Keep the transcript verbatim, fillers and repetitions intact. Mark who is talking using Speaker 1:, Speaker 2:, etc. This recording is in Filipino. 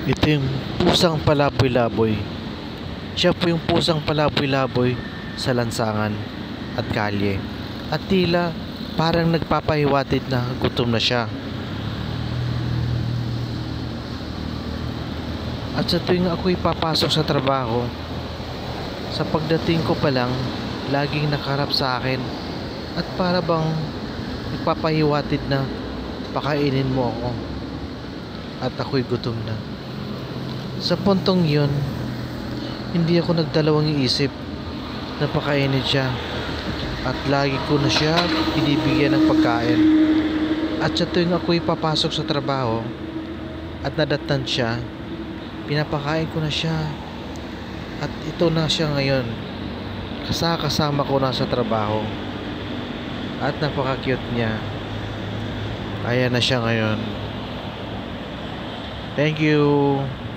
Speaker 1: Ito yung pusang palaboy-laboy. Siya po yung pusang palaboy-laboy sa lansangan at kalye. At tila parang nagpapahiwatig na gutom na siya. At sa tuwing ako'y papasok sa trabaho, sa pagdating ko pa lang, laging nakaharap sa akin at para bang nagpapahiwatig na pakainin mo ako. At ako'y gutom na. Sa puntong yun, hindi ako nagdalawang isip na pakainin siya. At lagi ko na siya binibigyan ng pagkain. At sa tuwing ako'y papasok sa trabaho at nadatnan siya, pinapakain ko na siya. At ito na siya ngayon, kasama ko na sa trabaho. At napaka-cute niya. Ayan na siya ngayon. Thank you.